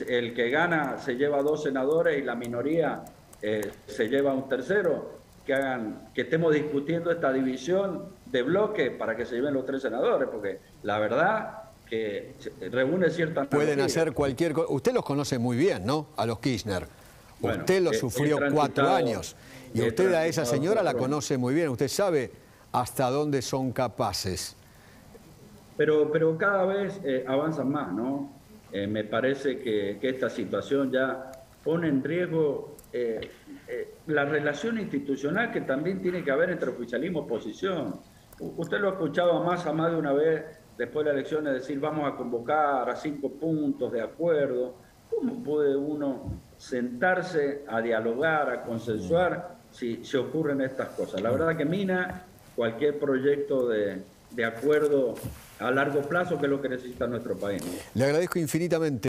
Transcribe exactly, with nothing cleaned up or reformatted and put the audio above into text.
el que gana se lleva dos senadores y la minoría eh, se lleva un tercero, que hagan, que estemos discutiendo esta división de bloque para que se lleven los tres senadores, porque la verdad que reúne cierta analogía. Pueden hacer cualquier cosa. Usted los conoce muy bien, ¿no? A los Kirchner. Bueno, usted los he, sufrió he cuatro años. Y usted a esa señora la conoce muy bien. Usted sabe hasta dónde son capaces. Pero, pero cada vez eh, avanzan más, ¿no? Eh, me parece que, que esta situación ya pone en riesgo eh, eh, la relación institucional que también tiene que haber entre oficialismo y oposición. Usted lo ha escuchado a Massa más de una vez después de las elecciones decir vamos a convocar a cinco puntos de acuerdo. ¿Cómo puede uno sentarse a dialogar, a consensuar si se ocurren estas cosas? La verdad que mina cualquier proyecto de, de acuerdo a largo plazo, que es lo que necesita nuestro país, ¿no? Le agradezco infinitamente.